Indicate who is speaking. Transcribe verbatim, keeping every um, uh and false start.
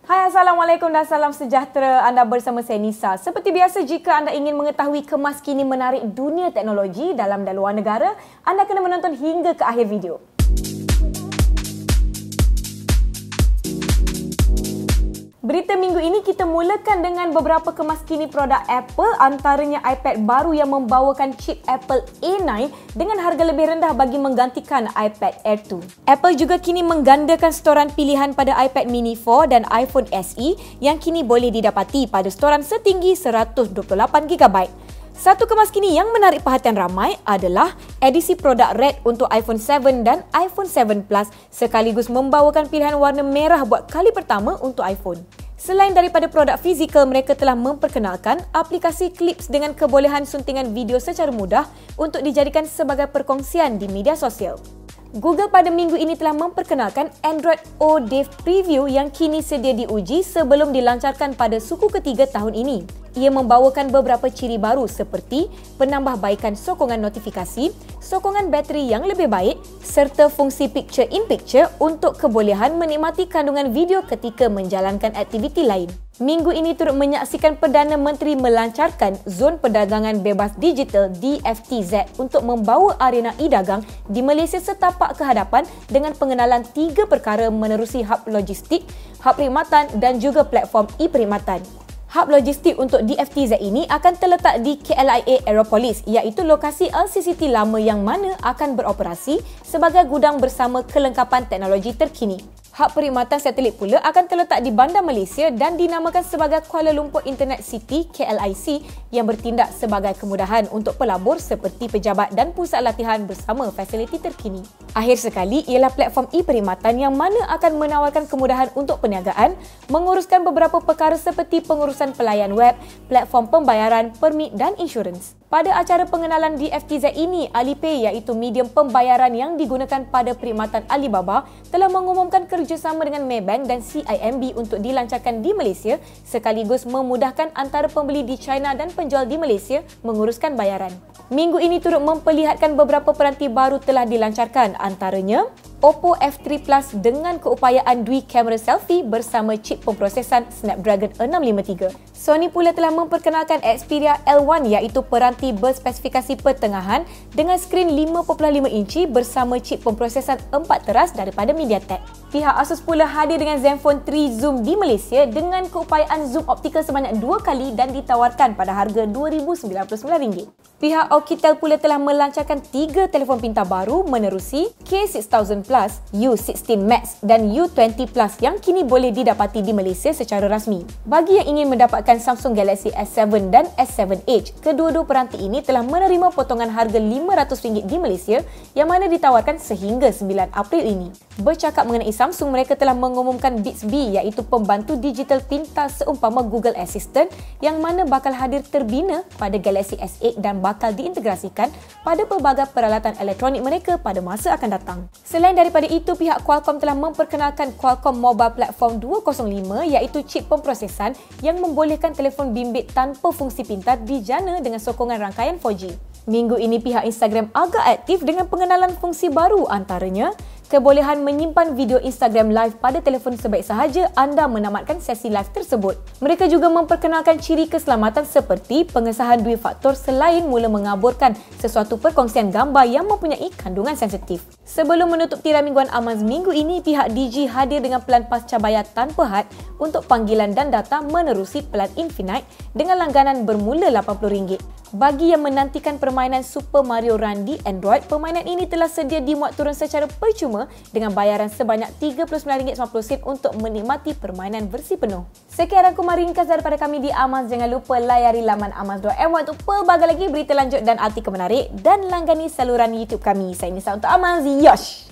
Speaker 1: Hai, Assalamualaikum dan salam sejahtera. Anda bersama saya Nisa. Seperti biasa, jika anda ingin mengetahui kemas kini menarik dunia teknologi dalam dan luar negara, anda kena menonton hingga ke akhir video. Berita minggu ini kita mulakan dengan beberapa kemas kini produk Apple, antaranya iPad baru yang membawakan chip Apple A nine dengan harga lebih rendah bagi menggantikan iPad Air two. Apple juga kini menggandakan storan pilihan pada iPad Mini four dan iPhone S E yang kini boleh didapati pada storan setinggi seratus dua puluh lapan gigabyte. Satu kemas kini yang menarik perhatian ramai adalah edisi produk Red untuk iPhone seven dan iPhone seven Plus sekaligus membawakan pilihan warna merah buat kali pertama untuk iPhone. Selain daripada produk fizikal, mereka telah memperkenalkan aplikasi Clips dengan kebolehan suntingan video secara mudah untuk dijadikan sebagai perkongsian di media sosial. Google pada minggu ini telah memperkenalkan Android O Dev Preview yang kini sedia diuji sebelum dilancarkan pada suku ketiga tahun ini. Ia membawakan beberapa ciri baru seperti penambahbaikan sokongan notifikasi, sokongan bateri yang lebih baik serta fungsi Picture in Picture untuk kebolehan menikmati kandungan video ketika menjalankan aktiviti lain. Minggu ini turut menyaksikan Perdana Menteri melancarkan Zon Perdagangan Bebas Digital D F T Z untuk membawa arena e-dagang di Malaysia setapak ke hadapan dengan pengenalan tiga perkara menerusi hub logistik, hub perkhidmatan dan juga platform e-perkhidmatan. Hub logistik untuk D F T Z ini akan terletak di K L I A Aeropolis, iaitu lokasi L C C T lama yang mana akan beroperasi sebagai gudang bersama kelengkapan teknologi terkini. Hub perkhidmatan satelit pula akan terletak di Bandar Malaysia dan dinamakan sebagai Kuala Lumpur Internet City K L I C yang bertindak sebagai kemudahan untuk pelabur seperti pejabat dan pusat latihan bersama fasiliti terkini. Akhir sekali ialah platform e-perkhidmatan yang mana akan menawarkan kemudahan untuk perniagaan, menguruskan beberapa perkara seperti pengurusan pelayan web, platform pembayaran, permit dan insurans. Pada acara pengenalan D F T Z ini, Alipay iaitu medium pembayaran yang digunakan pada perkhidmatan Alibaba telah mengumumkan kerjasama dengan Maybank dan C I M B untuk dilancarkan di Malaysia sekaligus memudahkan antara pembeli di China dan penjual di Malaysia menguruskan bayaran. Minggu ini turut memperlihatkan beberapa peranti baru telah dilancarkan, antaranya Oppo F three Plus dengan keupayaan dui kamera selfie bersama chip pemprosesan Snapdragon enam lima tiga. Sony pula telah memperkenalkan Xperia L one iaitu peranti berspesifikasi pertengahan dengan skrin lima perpuluhan lima inci bersama chip pemprosesan empat teras daripada MediaTek. Pihak Asus pula hadir dengan Zenfone three Zoom di Malaysia dengan keupayaan zoom optikal sebanyak dua kali dan ditawarkan pada harga dua ribu sembilan puluh sembilan ringgit. Pihak Oukitel pula telah melancarkan tiga telefon pintar baru menerusi K six thousand Plus, U sixteen Max dan U twenty Plus yang kini boleh didapati di Malaysia secara rasmi. Bagi yang ingin mendapatkan Samsung Galaxy S seven dan S seven Edge, kedua-dua peranti ini telah menerima potongan harga lima ratus ringgit di Malaysia yang mana ditawarkan sehingga sembilan April ini. Bercakap mengenai Samsung, mereka telah mengumumkan Bixby iaitu pembantu digital pintar seumpama Google Assistant yang mana bakal hadir terbina pada Galaxy S eight dan bakal diintegrasikan pada pelbagai peralatan elektronik mereka pada masa akan datang. Selain daripada itu, pihak Qualcomm telah memperkenalkan Qualcomm Mobile Platform dua kosong lima iaitu chip pemprosesan yang membolehkan telefon bimbit tanpa fungsi pintar dijana dengan sokongan rangkaian four G. Minggu ini pihak Instagram agak aktif dengan pengenalan fungsi baru, antaranya kebolehan menyimpan video Instagram Live pada telefon sebaik sahaja anda menamatkan sesi live tersebut. Mereka juga memperkenalkan ciri keselamatan seperti pengesahan dui faktor selain mula mengaburkan sesuatu perkongsian gambar yang mempunyai kandungan sensitif. Sebelum menutup tirai mingguan Amaz minggu ini, pihak Digi hadir dengan pelan pasca bayar tanpa had untuk panggilan dan data menerusi pelan Infinite dengan langganan bermula lapan puluh ringgit. Bagi yang menantikan permainan Super Mario Run di Android, permainan ini telah sedia dimuat turun secara percuma dengan bayaran sebanyak tiga puluh sembilan ringgit sembilan puluh sen untuk menikmati permainan versi penuh. Sekian rangkuman ringkas daripada kami di Amaz. Jangan lupa layari laman amaz dot my untuk pelbagai lagi berita lanjut dan artikel menarik dan langgani saluran YouTube kami. Saya Nisa untuk Amaz. Yosh!